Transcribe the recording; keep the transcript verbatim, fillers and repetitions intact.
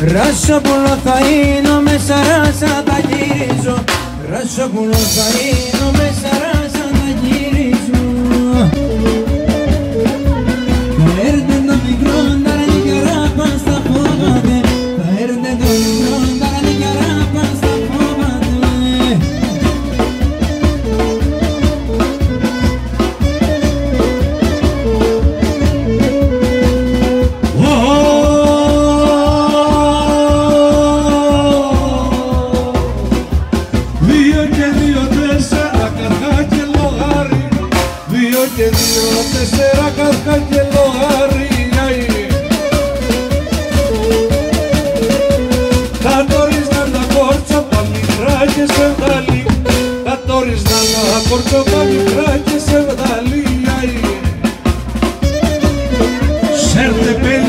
Ράσοπουλο θα είναι με σαράσα τα γυρίζω. Ράσοπουλο θα είναι με σαράσα τα γυρίζω. Θα έρθει το μικρό ταράνι κι αράπα στα φόβατε. Θα έρθει το μικρό ταράνι κι αράπα στα φόβατε. Και δύο, τέσσερα καρχά και λογάρι. Τα τόρισνα τα κόρτσα τα μικρά και σε βγάλει. Τα τόρισνα τα κόρτσα τα μικρά και σε βγάλει. Σέρτε